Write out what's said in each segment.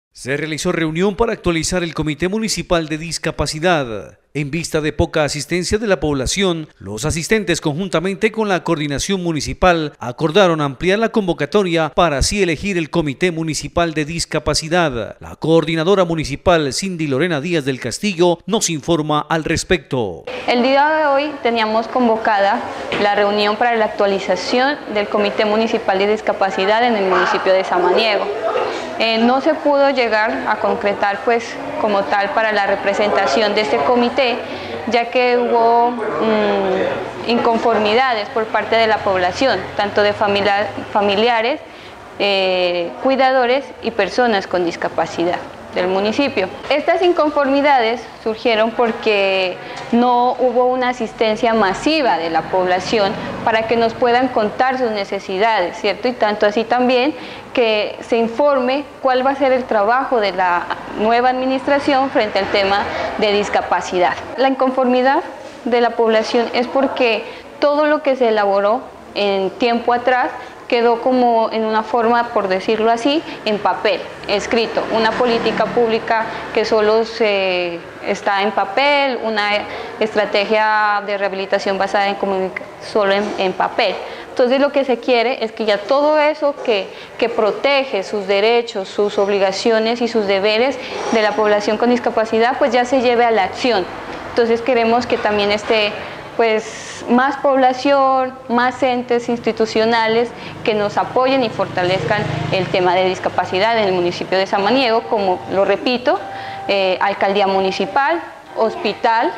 Se realizó reunión para actualizar el Comité Municipal de Discapacidad. En vista de poca asistencia de la población, los asistentes conjuntamente con la coordinación municipal acordaron ampliar la convocatoria para así elegir el Comité Municipal de Discapacidad. La coordinadora municipal Cindy Lorena Díaz del Castillo nos informa al respecto. El día de hoy teníamos convocada la reunión para la actualización del Comité Municipal de Discapacidad en el municipio de Samaniego. No se pudo llegar a concretar pues como tal para la representación de este comité, ya que hubo inconformidades por parte de la población, tanto de familiares, cuidadores y personas con discapacidad del municipio. Estas inconformidades surgieron porque no hubo una asistencia masiva de la población para que nos puedan contar sus necesidades, ¿cierto? Y tanto así también que se informe cuál va a ser el trabajo de la nueva administración frente al tema de discapacidad. La inconformidad de la población es porque todo lo que se elaboró en tiempo atrás quedó como en una forma, por decirlo así, en papel, escrito. Una política pública que solo está en papel, una estrategia de rehabilitación basada en comunicación solo en papel. Entonces lo que se quiere es que ya todo eso que protege sus derechos, sus obligaciones y sus deberes de la población con discapacidad, pues ya se lleve a la acción. Entonces queremos que también esté pues más población, más entes institucionales que nos apoyen y fortalezcan el tema de discapacidad en el municipio de Samaniego, como lo repito, alcaldía municipal, hospital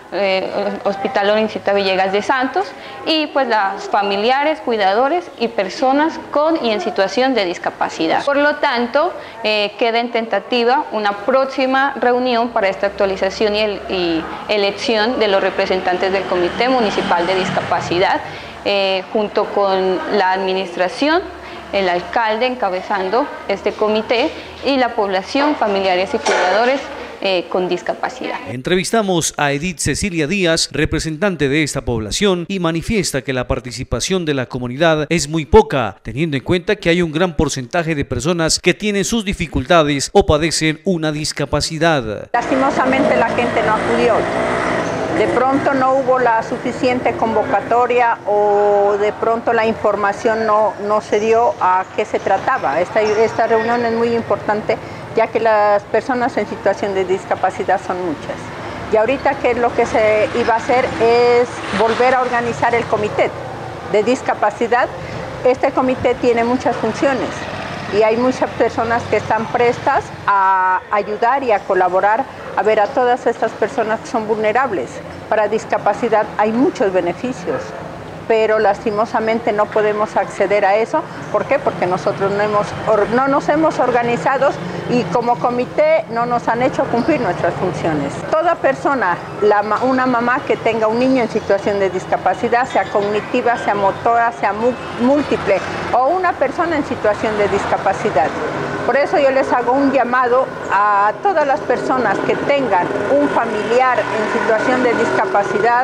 Lorencita Villegas de Santos y pues las familiares, cuidadores y personas con y en situación de discapacidad. Por lo tanto, queda en tentativa una próxima reunión para esta actualización y elección de los representantes del Comité Municipal de Discapacidad, junto con la administración, el alcalde encabezando este comité y la población, familiares y cuidadores con discapacidad. Entrevistamos a Edith Cecilia Díaz, representante de esta población, y manifiesta que la participación de la comunidad es muy poca, teniendo en cuenta que hay un gran porcentaje de personas que tienen sus dificultades o padecen una discapacidad. Lastimosamente la gente no acudió. De pronto no hubo la suficiente convocatoria o de pronto la información no se dio a qué se trataba. Esta reunión es muy importante, ya que las personas en situación de discapacidad son muchas. Y ahorita que lo que se iba a hacer es volver a organizar el comité de discapacidad. Este comité tiene muchas funciones y hay muchas personas que están prestas a ayudar y a colaborar a ver a todas estas personas que son vulnerables. Para discapacidad hay muchos beneficios, pero lastimosamente no podemos acceder a eso. ¿Por qué? Porque nosotros no nos hemos organizado y como comité no nos han hecho cumplir nuestras funciones. Toda persona, una mamá que tenga un niño en situación de discapacidad, sea cognitiva, sea motora, sea múltiple, o una persona en situación de discapacidad. Por eso yo les hago un llamado a todas las personas que tengan un familiar en situación de discapacidad,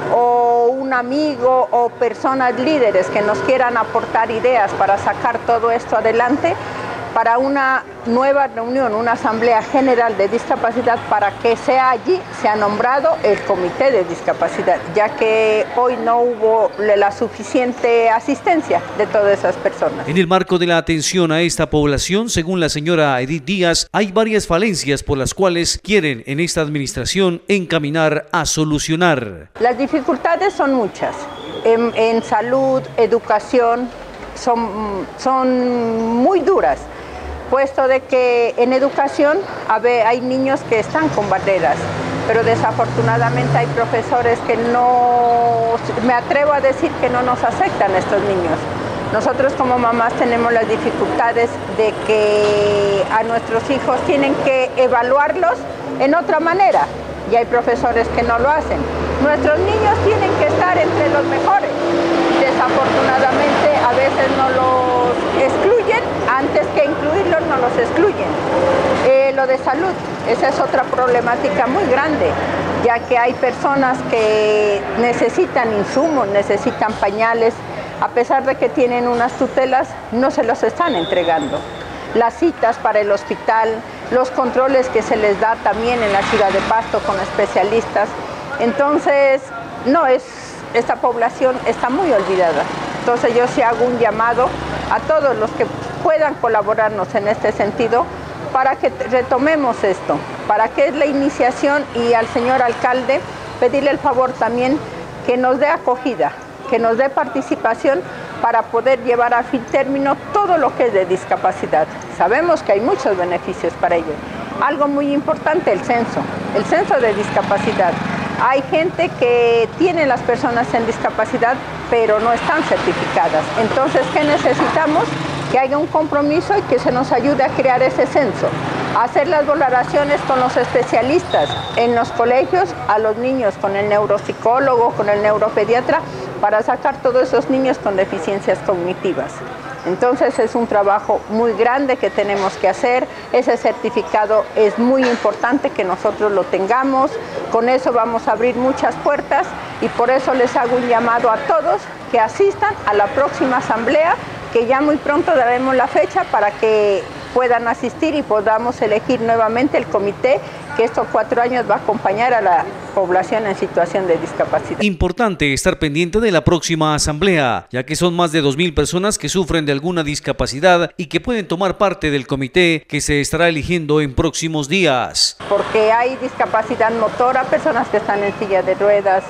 o un amigo o personas líderes que nos quieran aportar ideas para sacar todo esto adelante, para una nueva reunión, una asamblea general de discapacidad, para que sea allí, se ha nombrado el comité de discapacidad, ya que hoy no hubo la suficiente asistencia de todas esas personas. En el marco de la atención a esta población, según la señora Edith Díaz, hay varias falencias por las cuales quieren en esta administración encaminar a solucionar. Las dificultades son muchas, en salud, educación, son muy duras. Puesto de que en educación hay niños que están con barreras, pero desafortunadamente hay profesores que no, me atrevo a decir que no nos aceptan estos niños. Nosotros como mamás tenemos las dificultades de que a nuestros hijos tienen que evaluarlos en otra manera y hay profesores que no lo hacen. Nuestros niños tienen que estar entre los mejores. Desafortunadamente a veces no los excluyen, antes que incluirlos no los excluyen. Lo de salud, esa es otra problemática muy grande, ya que hay personas que necesitan insumos, necesitan pañales, a pesar de que tienen unas tutelas, no se los están entregando. las citas para el hospital, los controles que se les da también en la ciudad de Pasto con especialistas. Entonces, esta población está muy olvidada. Entonces yo sí hago un llamado a todos los que puedan colaborarnos en este sentido para que retomemos esto, para que es la iniciación, y al señor alcalde pedirle el favor también que nos dé acogida, que nos dé participación para poder llevar a fin término todo lo que es de discapacidad. Sabemos que hay muchos beneficios para ello. Algo muy importante, el censo de discapacidad. Hay gente que tiene las personas en discapacidad, pero no están certificadas. Entonces, ¿qué necesitamos? Que haya un compromiso y que se nos ayude a crear ese censo, a hacer las valoraciones con los especialistas en los colegios, a los niños con el neuropsicólogo, con el neuropediatra, para sacar todos esos niños con deficiencias cognitivas. Entonces es un trabajo muy grande que tenemos que hacer. Ese certificado es muy importante que nosotros lo tengamos. Con eso vamos a abrir muchas puertas, y por eso les hago un llamado a todos que asistan a la próxima asamblea, que ya muy pronto daremos la fecha para que puedan asistir y podamos elegir nuevamente el comité que estos 4 años va a acompañar a la población en situación de discapacidad. Importante estar pendiente de la próxima asamblea, ya que son más de 2.000 personas que sufren de alguna discapacidad y que pueden tomar parte del comité que se estará eligiendo en próximos días. Porque hay discapacidad motora, personas que están en silla de ruedas,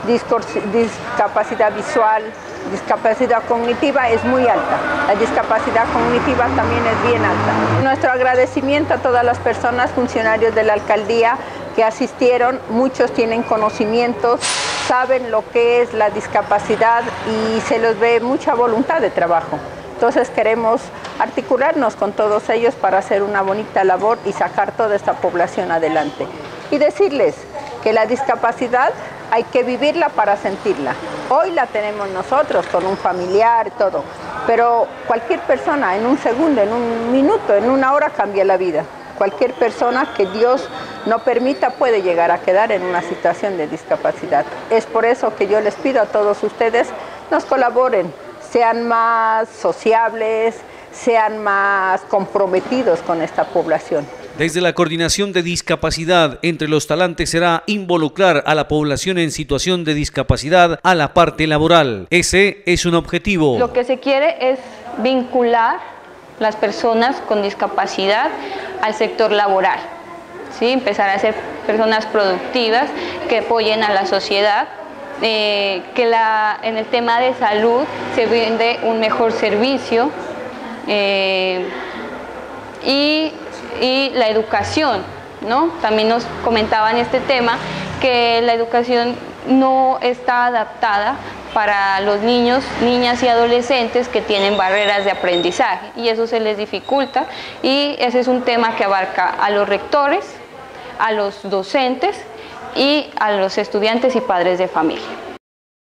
discapacidad visual, discapacidad cognitiva es muy alta. La discapacidad cognitiva también es bien alta. Nuestro agradecimiento a todas las personas, funcionarios de la alcaldía que asistieron. Muchos tienen conocimientos, saben lo que es la discapacidad y se les ve mucha voluntad de trabajo. Entonces queremos articularnos con todos ellos para hacer una bonita labor y sacar toda esta población adelante. Y decirles que la discapacidad hay que vivirla para sentirla. Hoy la tenemos nosotros con un familiar, todo, pero cualquier persona en un segundo, en un minuto, en una hora cambia la vida. Cualquier persona que Dios no permita puede llegar a quedar en una situación de discapacidad. Es por eso que yo les pido a todos ustedes, nos colaboren, sean más sociables, sean más comprometidos con esta población. Desde la Coordinación de Discapacidad, entre los talantes será involucrar a la población en situación de discapacidad a la parte laboral. Ese es un objetivo. Lo que se quiere es vincular las personas con discapacidad al sector laboral, ¿sí? Empezar a ser personas productivas que apoyen a la sociedad, que en el tema de salud se brinde un mejor servicio, y la educación, ¿no? También nos comentaban este tema, que la educación no está adaptada para los niños, niñas y adolescentes que tienen barreras de aprendizaje, y eso se les dificulta, y ese es un tema que abarca a los rectores, a los docentes y a los estudiantes y padres de familia.